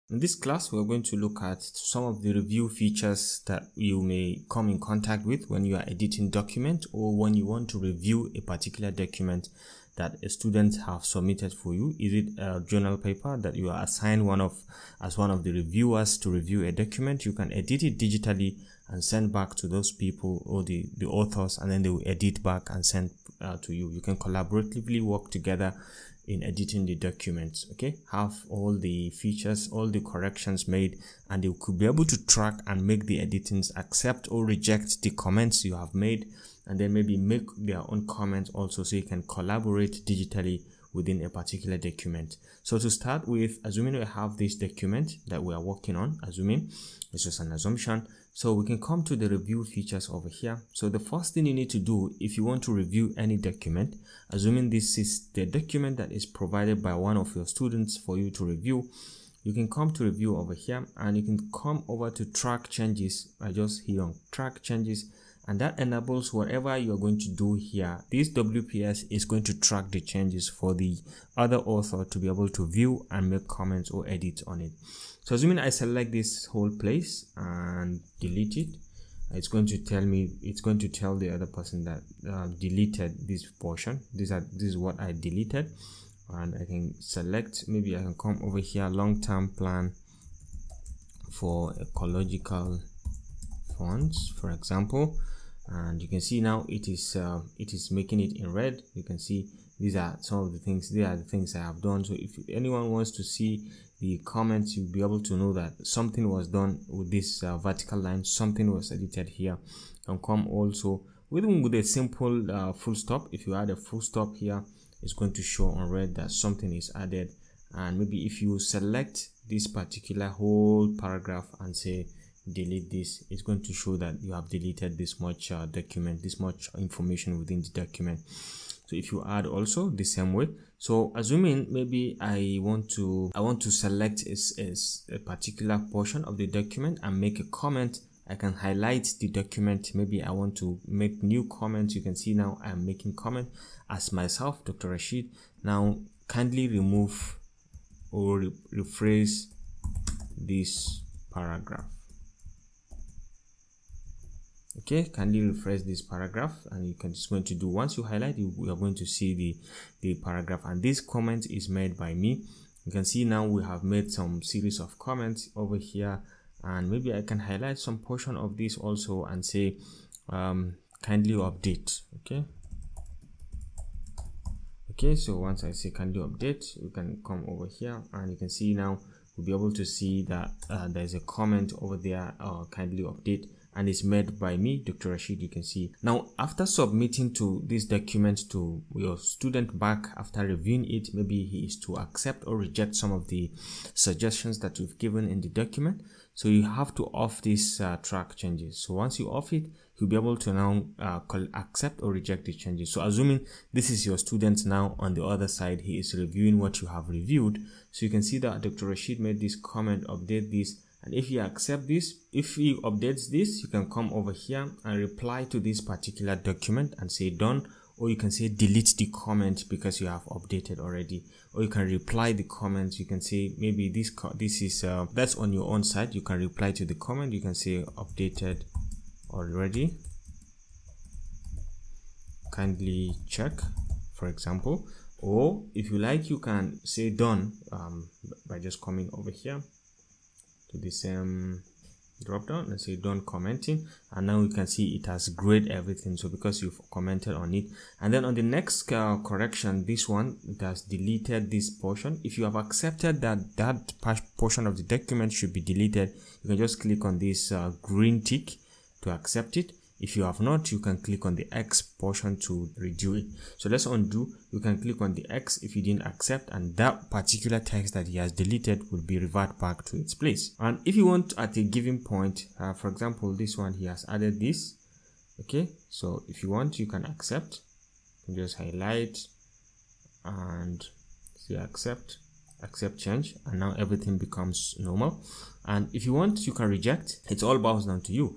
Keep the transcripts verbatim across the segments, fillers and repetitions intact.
In this class, we're going to look at some of the review features that you may come in contact with when you are editing document or when you want to review a particular document that a student have submitted for you. Is it a journal paper that you are assigned one of as one of the reviewers to review a document? You can edit it digitally and send back to those people or the, the authors, and then they will edit back and send uh, to you. You can collaboratively work together in editing the documents. Okay, have all the features, all the corrections made, and you could be able to track and make the editings, accept or reject the comments you have made, and then maybe make their own comments also, so you can collaborate digitally within a particular document. So to start with, assuming we have this document that we are working on, assuming it's just an assumption, so we can come to the review features over here. So the first thing you need to do if you want to review any document, assuming this is the document that is provided by one of your students for you to review, you can come to review over here, and you can come over to track changes. I just hit on track changes, and that enables whatever you're going to do here. This W P S is going to track the changes for the other author to be able to view and make comments or edit on it. So assuming I select this whole place and delete it, it's going to tell me, it's going to tell the other person that uh, deleted this portion. These are this is what I deleted, and I can select, maybe I can come over here, long-term plan for ecological fonts, for example, and you can see now it is uh, it is making it in red. You can see these are some of the things, they are the things I have done. So if anyone wants to see the comments, you'll be able to know that something was done with this uh, vertical line, something was edited here. And come also even with a simple uh, full stop. If you add a full stop here, it's going to show on red that something is added. And maybe if you select this particular whole paragraph and say delete this, it's going to show that you have deleted this much uh, document, this much information within the document. So if you add also the same way, so assuming maybe I want to I want to select is is a particular portion of the document and make a comment, I can highlight the document. Maybe I want to make new comments. You can see now I'm making comment as myself, Doctor Rashid. Now kindly remove or re rephrase this paragraph. Okay, kindly refresh this paragraph, and you can just going to do, once you highlight, you, you are going to see the the paragraph, and this comment is made by me. You can see now we have made some series of comments over here, and maybe I can highlight some portion of this also and say um kindly update. Okay okay so once I say kindly update, you can come over here, and you can see now we'll be able to see that uh, there's a comment over there, uh, kindly update, and it's made by me, Doctor Rashid. You can see now, after submitting to this document to your student back, after reviewing it, maybe he is to accept or reject some of the suggestions that you've given in the document. So you have to off this uh, track changes. So once you off it, you'll be able to now uh, accept or reject the changes. So assuming this is your student now, on the other side, he is reviewing what you have reviewed. So you can see that Doctor Rashid made this comment, update this. And if you accept this, if he updates this, you can come over here and reply to this particular document and say done, or you can say delete the comment because you have updated already, or you can reply the comments. You can say maybe this this is uh, that's on your own side. You can reply to the comment. You can say updated already, kindly check, for example. Or if you like, you can say done um, by just coming over here to the same drop down and say done commenting, and now you can see it has graded everything, so because you've commented on it. And then on the next uh, correction, this one, it has deleted this portion. If you have accepted that that portion of the document should be deleted, you can just click on this uh, green tick to accept it. If you have not, you can click on the X portion to redo it. So let's undo. You can click on the X if you didn't accept, and that particular text that he has deleted will be revert back to its place. And if you want at a given point, uh, for example, this one, he has added this. Okay, so if you want, you can accept. You can just highlight and say accept, accept change, and now everything becomes normal. And if you want, you can reject. It's all boils down to you.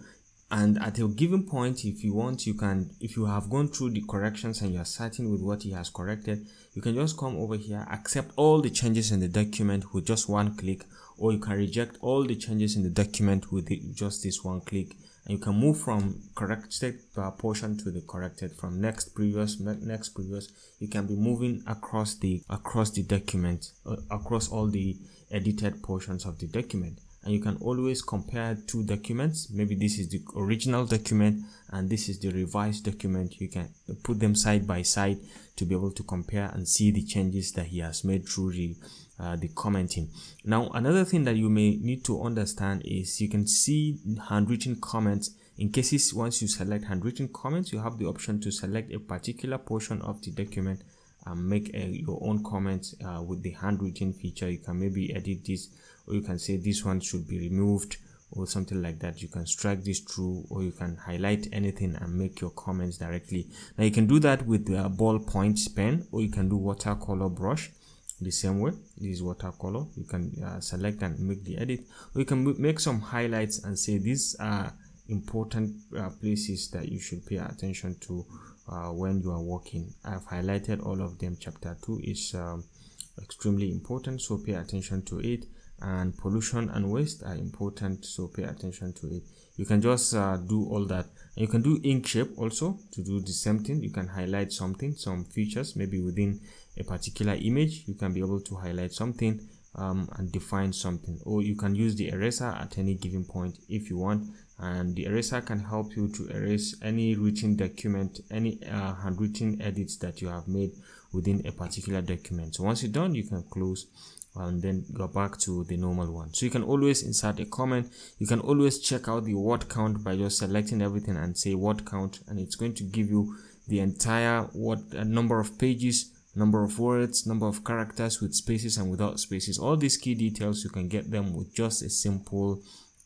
And at a given point, if you want, you can, if you have gone through the corrections and you're certain with what he has corrected, you can just come over here, accept all the changes in the document with just one click, or you can reject all the changes in the document with the, just this one click. And you can move from corrected uh, portion to the corrected, from next, previous, next, previous. You can be moving across the across the document, uh, across all the edited portions of the document. And you can always compare two documents. Maybe this is the original document and this is the revised document. You can put them side by side to be able to compare and see the changes that he has made through the uh, the commenting. Now, another thing that you may need to understand is you can see handwritten comments. In cases, once you select handwritten comments, you have the option to select a particular portion of the document and make a, your own comments uh, with the handwritten feature. You can maybe edit this, or you can say this one should be removed or something like that. You can strike this through, or you can highlight anything and make your comments directly. Now you can do that with the ballpoint pen, or you can do watercolor brush the same way. This is watercolor. You can uh, select and make the edit, or you can make some highlights and say these are important uh, places that you should pay attention to uh, when you are working. I've highlighted all of them. Chapter two is um, extremely important, so pay attention to it. And pollution and waste are important, so pay attention to it. You can just uh, do all that. And you can do ink shape also to do the same thing. You can highlight something, some features, maybe within a particular image. You can be able to highlight something um, and define something, or you can use the eraser at any given point if you want. And the eraser can help you to erase any written document, any uh, handwritten edits that you have made within a particular document. So once you're done, you can close and then go back to the normal one. So you can always insert a comment. You can always check out the word count by just selecting everything and say word count, and it's going to give you the entire word uh, number of pages, number of words, number of characters with spaces and without spaces. All these key details, you can get them with just a simple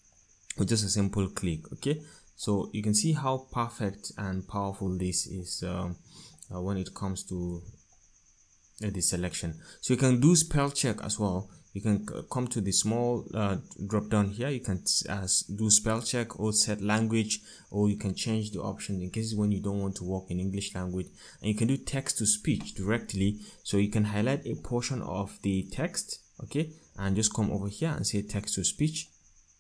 with just a simple click. Okay, so you can see how perfect and powerful this is um, uh, when it comes to uh, the selection. So you can do spell check as well. You can come to the small uh, drop down here. You can uh, do spell check or set language, or you can change the option in cases when you don't want to work in English language. And you can do text to speech directly. So you can highlight a portion of the text, okay, and just come over here and say text to speech.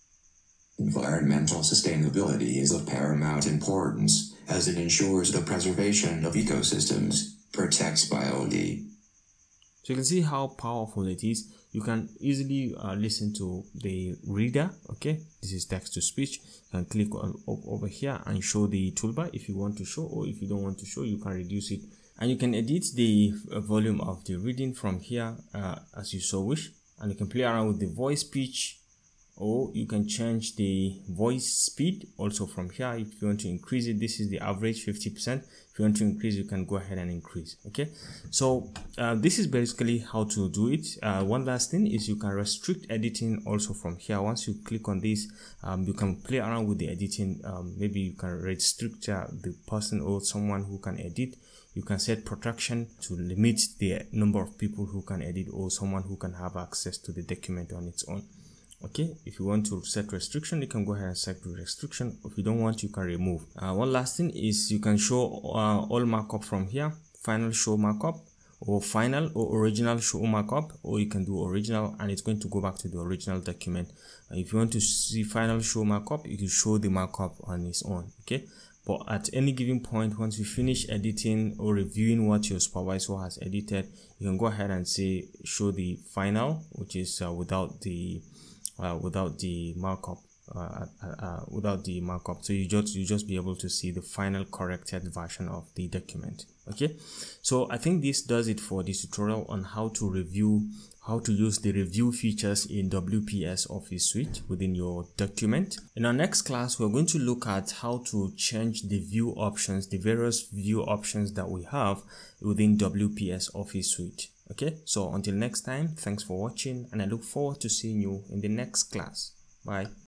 Environmental sustainability is of paramount importance as it ensures the preservation of ecosystems, protects biology. So you can see how powerful it is. You can easily uh, listen to the reader. Okay, this is text to speech. You can click on over here and show the toolbar if you want to show, or if you don't want to show, you can reduce it. And you can edit the volume of the reading from here uh, as you so wish. And you can play around with the voice pitch, or you can change the voice speed also from here. If you want to increase it, this is the average fifty percent. If you want to increase, you can go ahead and increase. Okay, so uh, this is basically how to do it. Uh, one last thing is you can restrict editing also from here. Once you click on this, um, you can play around with the editing. Um, maybe you can restrict uh, the person or someone who can edit. You can set protection to limit the number of people who can edit, or someone who can have access to the document on its own. Okay, if you want to set restriction, you can go ahead and set the restriction. If you don't want, you can remove. Uh, one last thing is you can show uh, all markup from here. Final show markup, or final or original show markup, or you can do original and it's going to go back to the original document. Uh, if you want to see final show markup, you can show the markup on its own. Okay, but at any given point, once you finish editing or reviewing what your supervisor has edited, you can go ahead and say show the final, which is uh, without the Uh, without the markup, uh, uh, uh, without the markup. So you just you just be able to see the final corrected version of the document. Okay, so I think this does it for this tutorial on how to review, how to use the review features in W P S Office Suite within your document. In our next class, we're going to look at how to change the view options, the various view options that we have within W P S Office Suite. Okay, so until next time, thanks for watching, and I look forward to seeing you in the next class. Bye.